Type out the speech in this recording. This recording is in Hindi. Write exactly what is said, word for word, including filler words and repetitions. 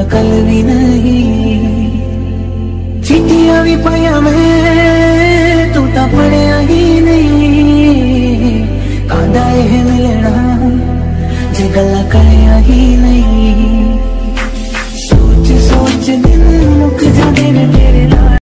कल भी नहीं, चिट्ठियां भी पाया मैं तू तो पढ़िया ही नहीं, कांदा यह मिलना जे गल्ला करया ही नहीं। सोच सोच दिन मुक जाते ने तेरे नाल।